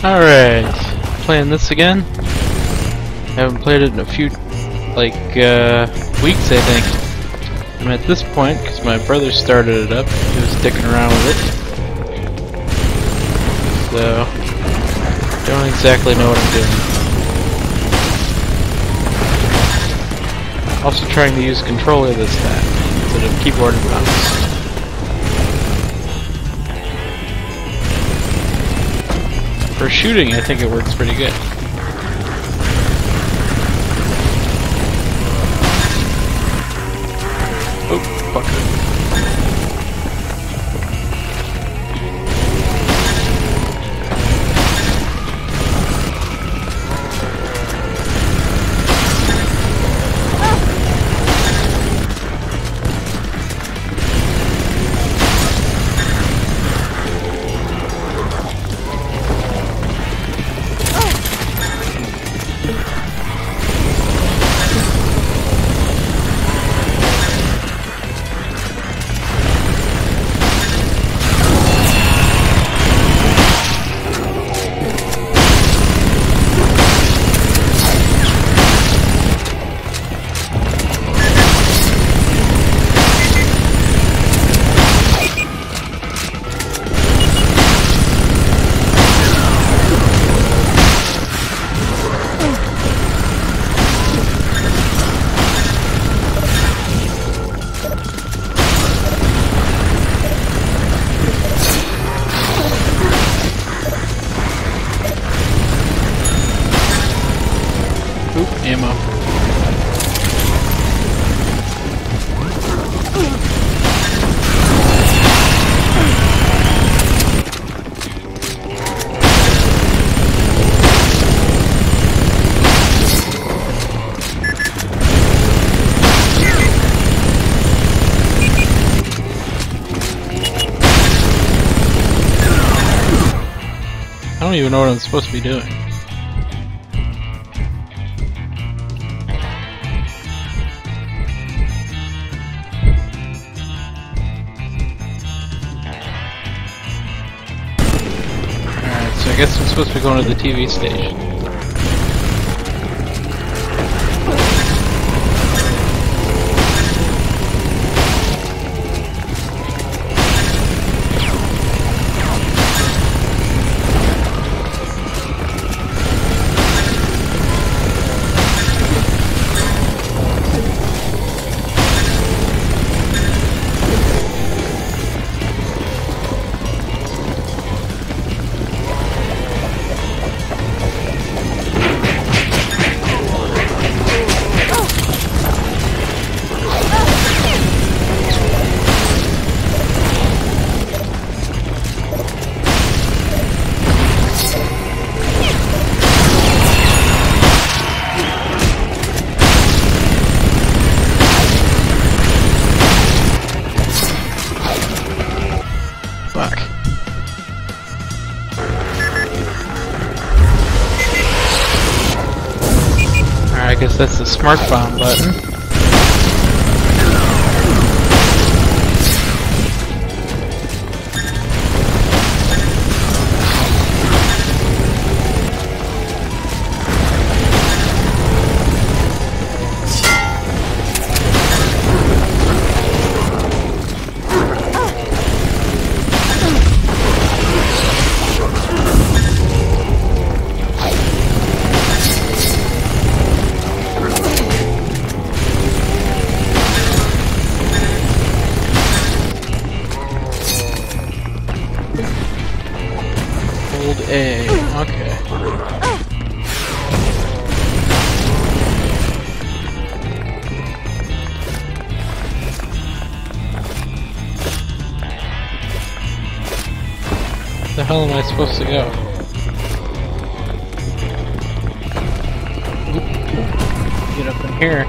Alright, playing this again. Haven't played it in a few, weeks, I think. I'm at this point because my brother started it up. He was sticking around with it. So, don't exactly know what I'm doing. Also trying to use controller this time, instead of keyboard and mouse. For shooting, I think it works pretty good. Oh, fuck. Ammo. I don't even know what I'm supposed to be doing. I guess I'm supposed to be going to the TV station. Fuck. Alright, I guess that's the smart bomb button. A. Okay. Where the hell am I supposed to go? Oop. Get up in here.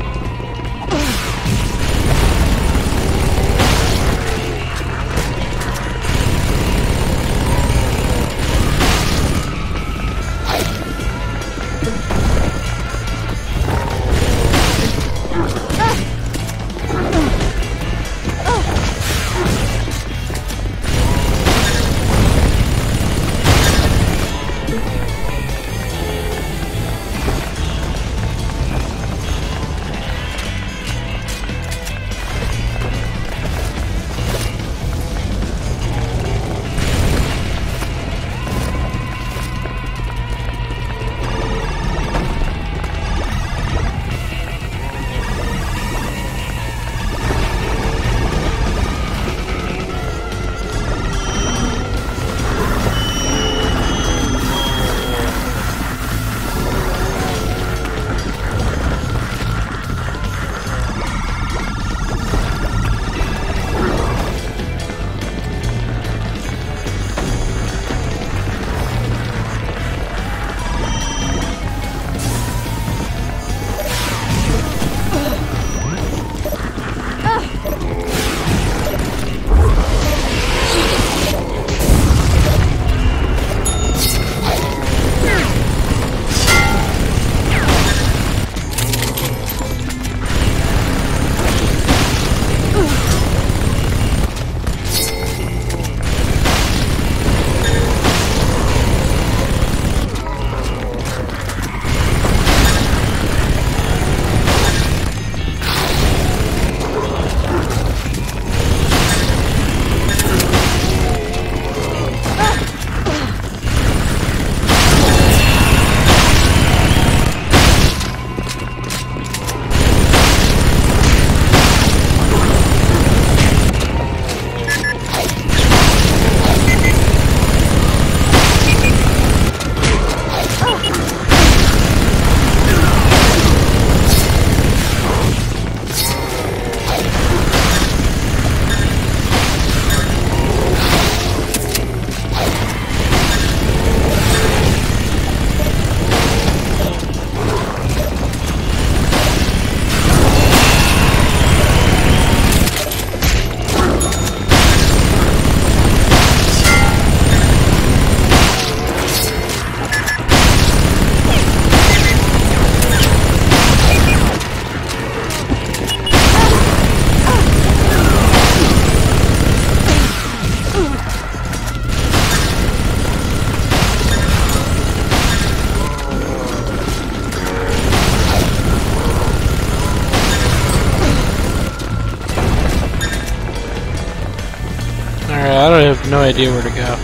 I don't have no idea where to go.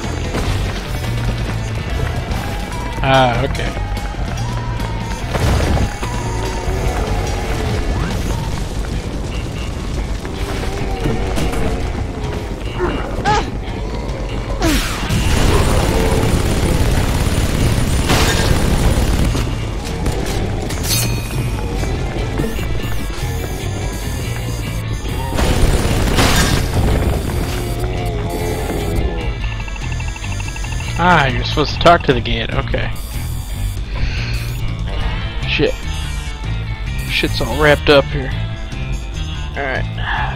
Ah, okay. Ah, you're supposed to talk to the gate, okay. Shit. Shit's all wrapped up here. Alright.